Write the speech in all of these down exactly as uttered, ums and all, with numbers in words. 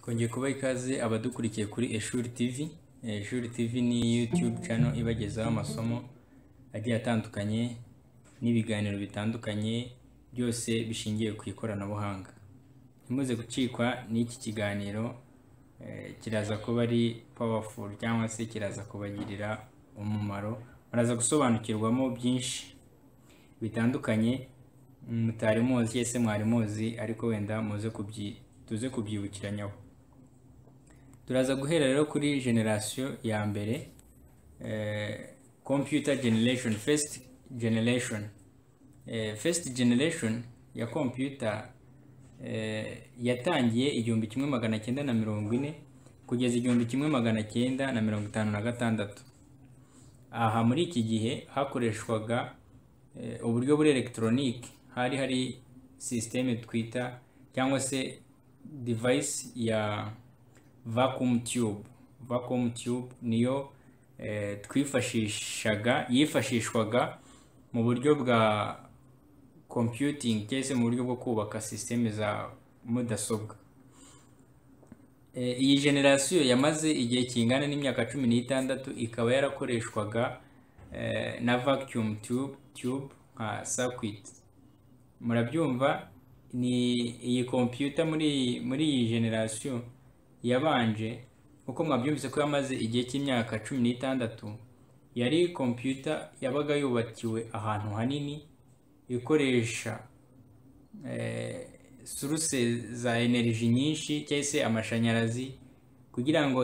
Kongeye kuba ikaze abadukurikiye kuri Eshuri T V. Eshuri T V ni YouTube channel ibagezaho amasomo agiye atandukanye n'ibiganiro bitandukanye byose bishingiye ku ikoranabuhanga. Ntimuze gucikwa n'iki kiganiro, eh, kiraza kuba ari powerful cyangwa se kiraza kubagirira umumaro. Muraza gusobanukirwamo byinshi bitandukanye mutari muzi ese mwari muzi, ariko wenda muze kubyi tuze kubyibukiranyaho. Turaza guhera rero kuri generation ya mbere, eh, computer generation, first generation. Eh, first generation ya computer eh, yatangiye igihumbi kimwe magana cyenda na mirongo ine kugeza igihumbi kimwe magana cyenda na mirongo itanu na gatandatu. Aha muri iki gihe hakoreshwaga eh, uburyo buri electronic, hari hari system twita cyangwa se device ya vacuum tube. Vacuum tube niyo eh, twifashishaga yifashishwaga mu buryo bwa computing cyese mu buryo bwo kubaka system za mudasobwa. Eh, iyi generation yamaze igihe kingana n'imyaka cumi n'itandatu, ikaba yarakoreshwaga eh, na vacuum tube tube nka circuit. Murabyumva, ni iyi computer muri muri iyi generation yabanje, uko mwabyumvise ko yamaze igihe cy'imyaka cumi n'itandatu, yari computer yabaga yubakiwe ahantu hanini, ikoresha eh, source za energy nyinshi cyangwa se amashanyarazi kugira ngo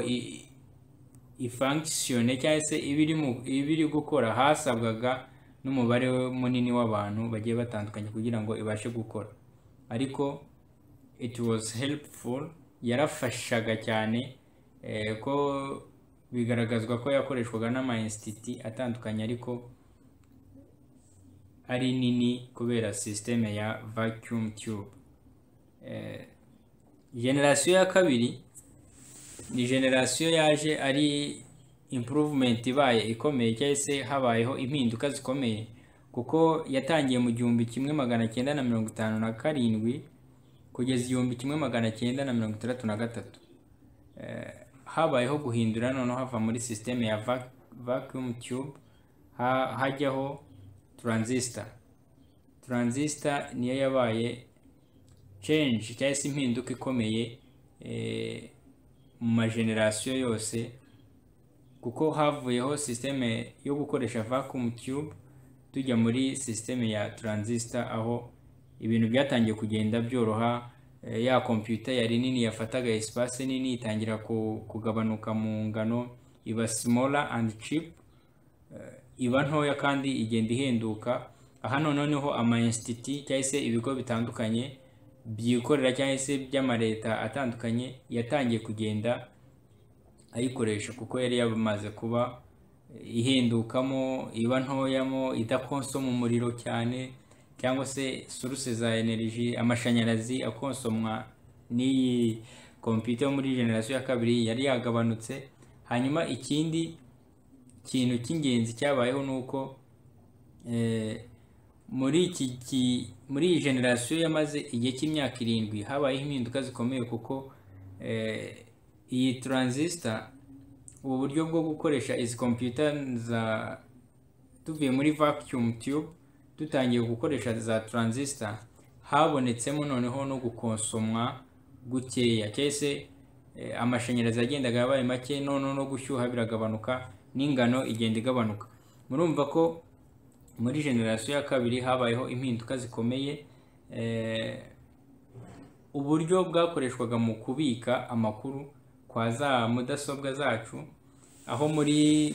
ifunctione cyangwa se ibiri mu ibiri gukora. Hasabwaga n'umubare munini w'abantu bagiye batandukanye kugira ngo ibashe gukora, ariko it was helpful, yarafashaga cyane eh, ko bigaragazwa ko yakoreshwaga n'ama institute atandukanye, ariko ari nini kubera system ya vacuum tube. Eh, generation ya kabiri ni generation yaje ari improvement ibaye ikomeye cyangwa se habayeho impinduka zikomeye, kuko yatangiye mu gihumbi kimwe magana cyenda na mirongo itanu na karindwi kugeza igihumbi kimwe magana cyenda na mirongo itandatu na gatatu. Eh, habayeho guhindura, noneho hava muri system ya vac vacuum tube ha, hajyaho transistor. Transistor niyo yabaye change cyangwa se impinduka ikomeye eh, mu ma generation yose, kuko havuyeho system yo gukoresha vacuum tube tujya muri system ya transistor, aho ibintu byatangiye kugenda byoroha. E, ya computer yari nini yafataga espace nini itangira kugabanuka mu ngano, iba smaller and cheap, e, iba ntoya kandi igenda ihenduka. Aha noneho ama institute cyangwa se ibigo bitandukanye byikorera cyangwa se by'amareta atandukanye yatangiye kugenda ayikoresha, kuko yari yamaze kuba ihendukamo, iba ntoyamo, idakonsoma umuriro cyane, cyangwa se source za energy amashanyarazi akonsomwa n'iyi computer muri generation ya kabiri yari yagabanutse. Hanyuma ikindi kintu cy'ingenzi cyabayeho nuko eh, muri iki muri iyi generation yamaze igihe cy'imyaka irindwi habayeho impinduka zikomeye, kuko eh, iyi transistor, ubu buryo bwo gukoresha izi computer za tuvuye muri vacuum tube dutangiye gukoresha za transistor, habonetsemo noneho no gukonsomwa gukeya cyese, eh, amashanyarazi agendaga yabaye make, none no gushyuha biragabanuka, n'ingano igenda igabanuka. Murumva ko muri generation ya kabiri habayeho impinduka zikomeye. Eh, uburyo bwakoreshwaga mu kubika amakuru kwa za mudasobwa zacu, aho muri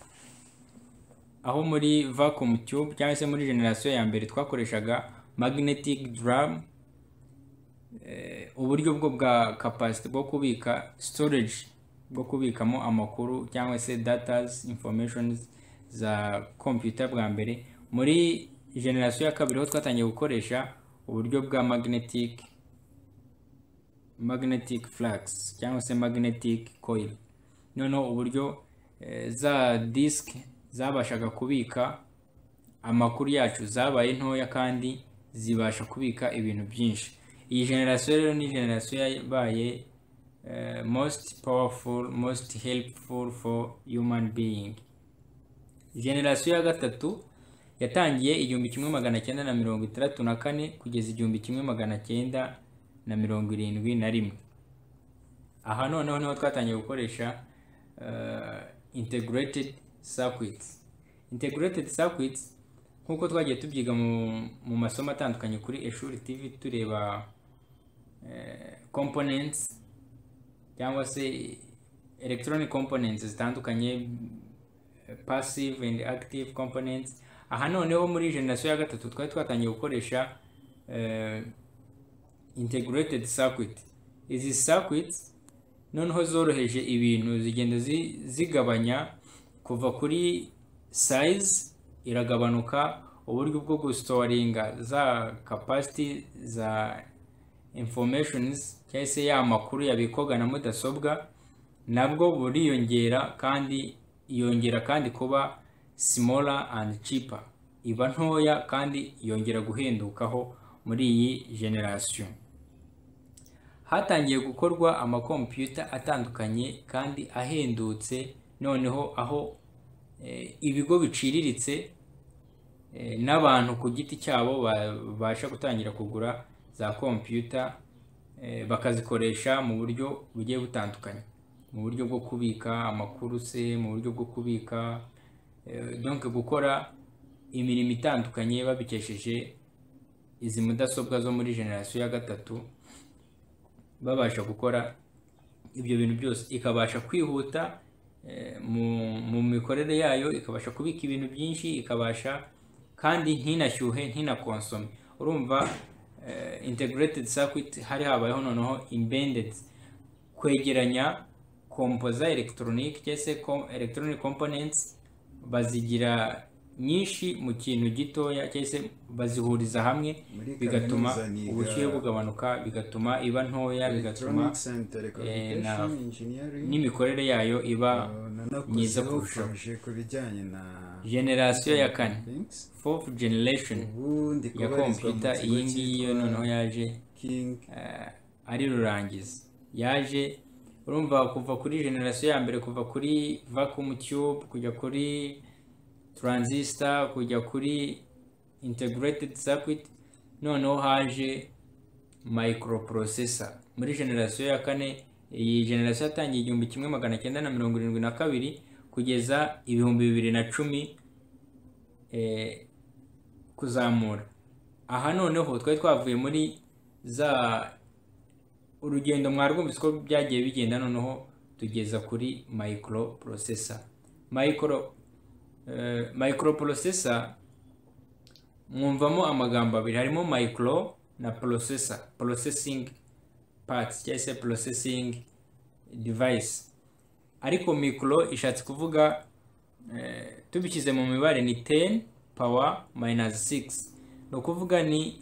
aho muri vacuum tube cyangwa se muri generation ya mbere twakoreshaga magnetic drum, eh, uburyo bwo bwa capacity bwo kubika storage, bwo kubikamo amakuru cyangwa se data informations za computer bwa mbere. Muri generation ya kabiri ho twatangiye gukoresha uburyo bwa magnetic magnetic flux cyangwa se magnetic coil. Noneho uburyo eh, za disk zabashaga kubika amakuru yacu zabaye ntoya kandi zibasha kubika ibintu byinshi. Iyi generation rero ni generation yabaye uh, most powerful, most helpful for human being. Generasiyo ya gatatu yatangiye igihumbi kimwe magana cyenda na mirongo itandatu na kane kugeza igihumbi kimwe magana cyenda na mirongo irindwi na rimwe. Aha noneho niho twatangiye gukoresha uh, integrated circuits. Integrated circuits nkuko twagiye tubyiga mu, mu masomo atandukanye kuri Eshuri T V tureba uh, components cyangwa se electronic components zitandukanye, passive and active components. Aha noneho muri generation ya gatatu twari twatangiye gukoresha uh, integrated circuit. Izi circuits noneho zoroheje ibintu, zigenda zigabanya kuva kuri size iragabanuka, uburyo bwo gustoringa za capacity za informations cyangwa se ya makuru yabikoga na mudasobwa nabwo buriyongera, kandi yongera kandi kuba smaller and cheaper, iba ntoya kandi yongera guhendukaho muri iyi generation. Hatangiye gukorwa amakompiyuta atandukanye kandi ahendutse, noneho aho e, ibigo biciriritse e, n'abantu ku giti cyabo babasha gutangira kugura za kompiyuta e, bakazikoresha mu buryo bugiye butandukanye, mu buryo bwo kubika amakuru se, mu buryo bwo kubika e, donc gukora imirimo itandukanye babikesheje izi mudasobwa zo muri generation ya gatatu. Babasha gukora ibyo bintu byose, ikabasha kwihuta e, mu, mu mikorere yayo, ikabasha kubika ibintu byinshi, ikabasha kandi ntinashyuhe ntinakonsome. Urumva e, integrated circuit hari habayeho noneho embedded, kwegeranya composa electronic cyangwa se electronic components bazigira nyinshi mu kintu gitoya, cyangwa se bazihuriza hamwe, bigatuma ubushyuhe bugabanuka, bigatuma iba ntoya, bigatuma e, na n'imikorere yayo iba myiza kurushaho. Generation ya kane, fourth generation ya computer, iyi ngiyi noneho yaje uh, ari rurangiza. Yaje urumva kuva kuri generation ya mbere, kuva kuri vacuum tube kujya kuri transistor kujya kuri integrated circuit, noneho haje microprocessor muri generation ya kane. Iyi generation yatangiye igihumbi kimwe magana cyenda na mirongo irindwi na kabiri kugeza ibihumbi bibiri na cumi eh, kuzamura. Aha noneho twari twavuye muri za urugendo mwarwumvise ko byagiye bigenda, noneho tugeza kuri microprocessor. Micro uh, microprocessor mwumvamo amagambo abiri, harimo micro na processor, processing parts cyangwa se processing device. Ariko micro ishatse kuvuga uh, tubishyize mu mibare ni ten power minus six, no kuvuga ni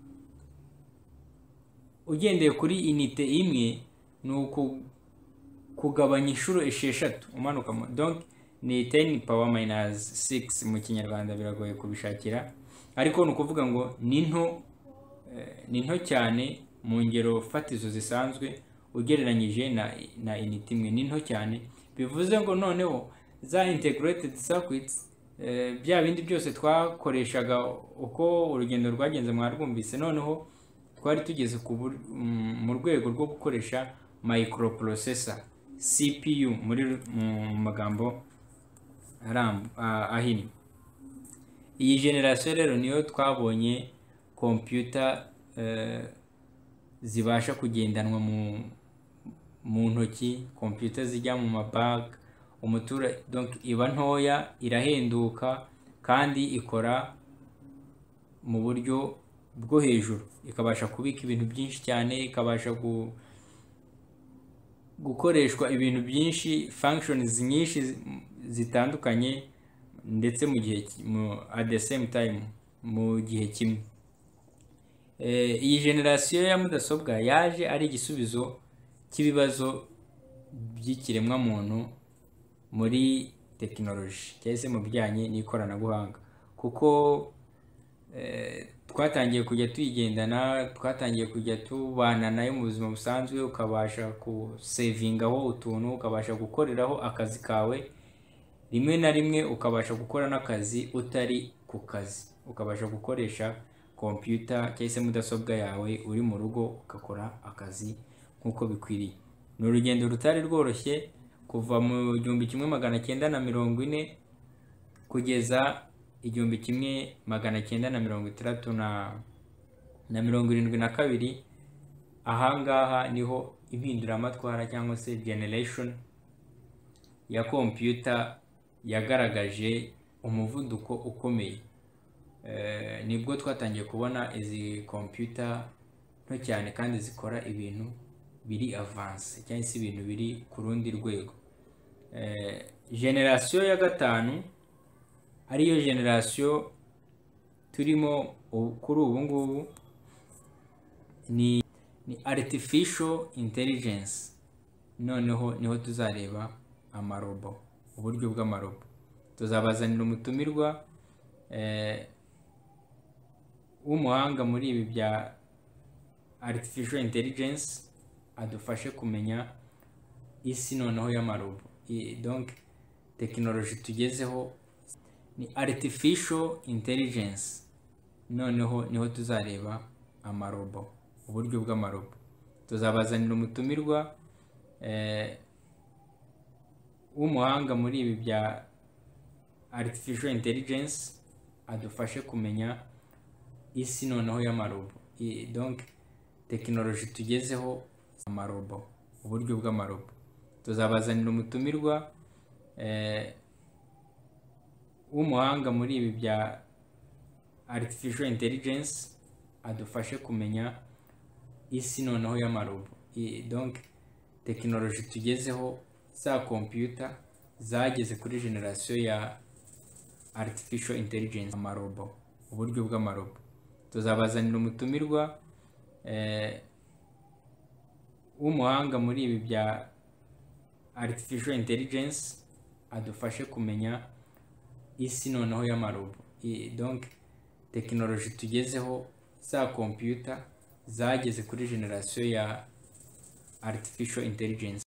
ugendeye kuri inite imwe nuko kugabanya inshuro esheshatu umanuka, donc ni ten power minus six mu kinyarwanda, biragoye kubishakira, ariko no kuvuga ngo ni nto eh, ni nto cyane mu ngero fatizo zisanzwe ugereranyije na na inite imwe, ni nto cyane. Bivuze ngo noneho za integrated circuits eh, bya bindi byose twakoreshaga uko urugendo rwagenze mwarwumvise, noneho twari tugeze mu rwego rwo gukoresha microprocessor, C P U muri mu magambo ahinnye. Iyi generation rero niyo twabonye computer uh, zibasha kugendanwa mu mu ntoki, computer zijya mu mabag umutura, donc iba ntoya, irahenduka kandi ikora mu buryo bwo hejuru, ikabasha kubika ibintu byinshi cyane, ikabasha gu gukoreshwa ibintu byinshi, functions nyinshi zitandukanye, ndetse mu gihe at the same time mu gihe kimwe. Eh, iyi generation ya mudasobwa yaje ari igisubizo cy'ibibazo by'ikiremwa muntu muri technology cyangwa se mu bijyanye n'ikoranabuhanga, kuko twatangiye kujya tuyigendana, twatangiye kujya tubana nayo mu buzima busanzwe, ukabasha kusevingaho utuntu, ukabasha gukoreraho akazi kawe, rimwe na rimwe ukabasha gukora n'akazi utari ku kazi, ukabasha gukoresha computer cyangwa se mudasobwa yawe uri mu rugo ugakora akazi nk'uko bikwiriye. Ni urugendo rutari rworoshye kuva mu gihumbi kimwe magana cyenda na mirongo ine kugeza igihumbi kimwe magana cyenda na mirongo itandatu na na mirongo irindwi na kabiri. Ahangaha niho impinduramatwara cyangwa se generation ya computer yagaragaje umuvuduko ukomeye. E, nibwo twatangiye kubona izi computer nto cyane kandi zikora ibintu biri avance cyangwa se ibintu biri ku rundi rwego. E, generation ya gatanu ariyo generation turimo kuri ubu ngubu ni, ni artificial intelligence. Noneho niho tuzareba amarobo, uburyo bw'amarobo. Tuzabazanira umutumirwa eh, w'umuhanga muri ibi bya artificial intelligence adufashe kumenya isi noneho y'amarobo. Donc technology tugezeho ni artificial intelligence. Noneho niho tuzareba amarobo, uburyo bw'amarobo. Tuzabazanira umutumirwa eh, w'umuhanga muri ibi bya artificial intelligence adufashe kumenya isi noneho y'amarobo. Donc technology tugezeho amarobo, uburyo bw'amarobo. Tuzabazanira umutumirwa eh, w'umuhanga muri ibi bya artificial intelligence adufashe kumenya isi noneho y'amarobo. Donc technology tugezeho za computer zageze kuri generation ya artificial intelligence, amarobo, uburyo bw'amarobo. Tuzabazanira umutumirwa eh, w'umuhanga muri ibi bya artificial intelligence adufashe kumenya isi noneho y'amarobo. Donc technology tugezeho za computer zageze kuri generation ya artificial intelligence.